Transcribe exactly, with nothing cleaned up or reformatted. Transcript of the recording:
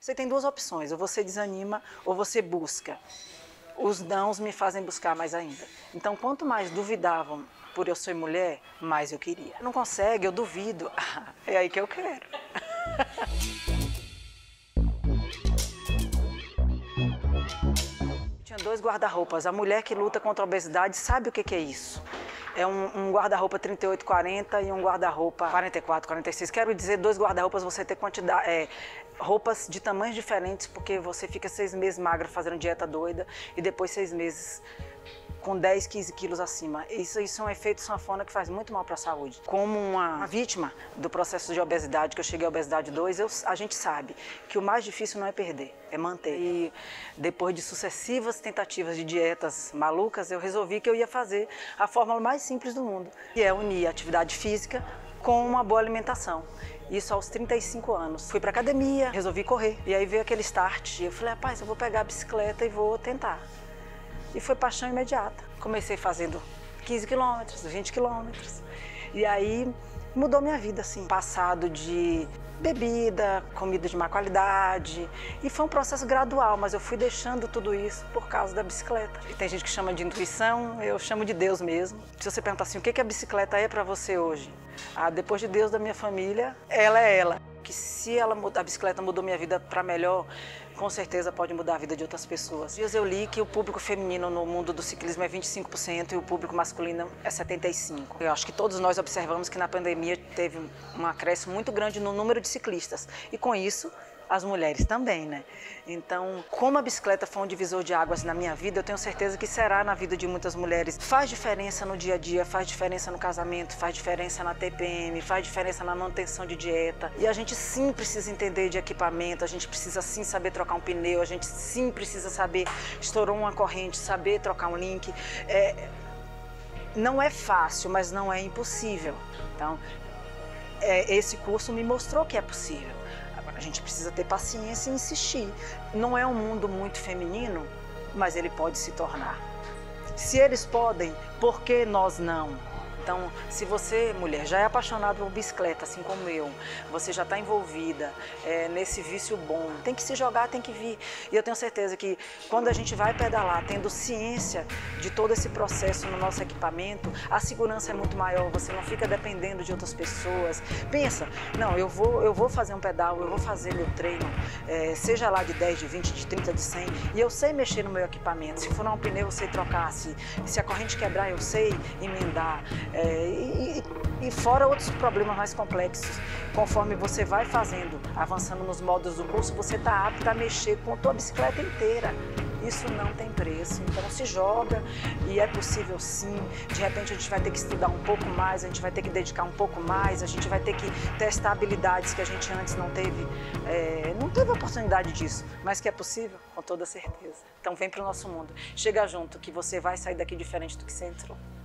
Você tem duas opções, ou você desanima ou você busca. Os nãos me fazem buscar mais ainda. Então, quanto mais duvidavam por eu ser mulher, mais eu queria. Não consegue, eu duvido. É aí que eu quero. Tinha dois guarda-roupas. A mulher que luta contra a obesidade sabe o que que é isso. É um, um guarda-roupa trinta e oito, quarenta e um guarda-roupa quarenta e quatro, quarenta e seis. Quero dizer, dois guarda-roupas você ter quantidade, é, roupas de tamanhos diferentes, porque você fica seis meses magra fazendo dieta doida e depois seis meses com dez, quinze quilos acima. Isso, isso é um efeito sanfona que faz muito mal para a saúde. Como uma, uma vítima do processo de obesidade, que eu cheguei à obesidade dois, eu, a gente sabe que o mais difícil não é perder, é manter. E depois de sucessivas tentativas de dietas malucas, eu resolvi que eu ia fazer a fórmula mais simples do mundo, que é unir a atividade física com uma boa alimentação. Isso aos trinta e cinco anos. Fui para academia, resolvi correr. E aí veio aquele start. Eu falei, rapaz, eu vou pegar a bicicleta e vou tentar. E foi paixão imediata. Comecei fazendo quinze quilômetros, vinte quilômetros. E aí mudou minha vida, assim. Passado de bebida, comida de má qualidade. E foi um processo gradual, mas eu fui deixando tudo isso por causa da bicicleta. E tem gente que chama de intuição, eu chamo de Deus mesmo. Se você perguntar assim, o que a bicicleta é para você hoje? Ah, depois de Deus da minha família, ela é ela. Que se ela, a bicicleta mudou minha vida para melhor, com certeza pode mudar a vida de outras pessoas. Dias eu li que o público feminino no mundo do ciclismo é vinte e cinco por cento e o público masculino é setenta e cinco por cento. Eu acho que todos nós observamos que na pandemia teve um acréscimo muito grande no número de ciclistas. E com isso, as mulheres também, né? Então, como a bicicleta foi um divisor de águas na minha vida, eu tenho certeza que será na vida de muitas mulheres. Faz diferença no dia a dia, faz diferença no casamento, faz diferença na T P M, faz diferença na manutenção de dieta. E a gente sim precisa entender de equipamento, a gente precisa sim saber trocar um pneu, a gente sim precisa saber, estourou uma corrente, saber trocar um link. É, não é fácil, mas não é impossível. Então, é, esse curso me mostrou que é possível. A gente precisa ter paciência e insistir. Não é um mundo muito feminino, mas ele pode se tornar. Se eles podem, por que nós não? Então, se você, mulher, já é apaixonada por bicicleta, assim como eu, você já está envolvida é, nesse vício bom, tem que se jogar, tem que vir. E eu tenho certeza que quando a gente vai pedalar, tendo ciência de todo esse processo no nosso equipamento, a segurança é muito maior, você não fica dependendo de outras pessoas. Pensa, não, eu vou, eu vou fazer um pedal, eu vou fazer meu treino, é, seja lá de dez, de vinte, de trinta, de cem, e eu sei mexer no meu equipamento. Se furar um pneu, eu sei trocar, se, se a corrente quebrar, eu sei emendar. É, e, e fora outros problemas mais complexos, conforme você vai fazendo, avançando nos modos do curso, você está apto a mexer com a tua bicicleta inteira. Isso não tem preço, então se joga e é possível sim. De repente a gente vai ter que estudar um pouco mais, a gente vai ter que dedicar um pouco mais, a gente vai ter que testar habilidades que a gente antes não teve, é, não teve oportunidade disso, mas que é possível, com toda certeza. Então vem para o nosso mundo, chega junto que você vai sair daqui diferente do que você entrou.